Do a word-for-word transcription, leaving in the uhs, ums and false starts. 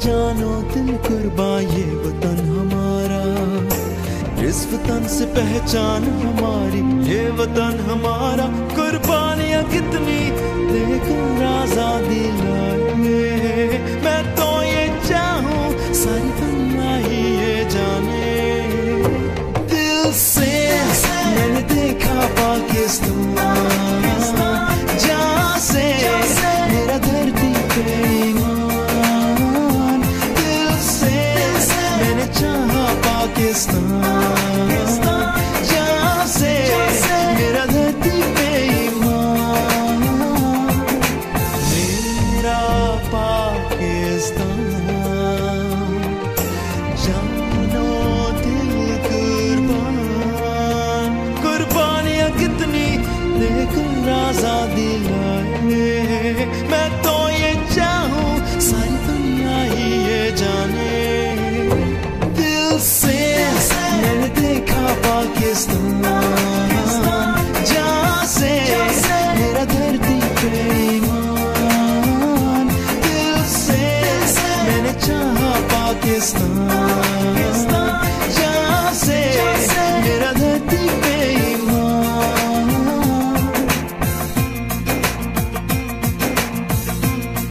जानो दिल कुर्बान ये वतन हमारा, इस वतन से पहचान हमारी, ये वतन हमारा। कुर्बानियां कितनी देकर आजादी लाए, मैं तो ये चाहूं सारी दुनिया ही ये जाने। दिल से मैंने देखा पाकिस्तान, जहाँ से मेरा धरती पे ईमान। दिल से मैंने चाहा पाकिस्तान, जहाँ से मेरा धरती पे ईमान। मेरा पाकिस्तान, जानो दिल कुर्बान। कुर्बानियां कितनी देकर आजादी लाए, मैं तो ये चाहूं सारी दुनिया ही ये जाने। दिल से मैंने देखा पाकिस्तान, जहाँ से मेरा धरती पे ईमान। दिल से मैंने चाहा पाकिस्तान,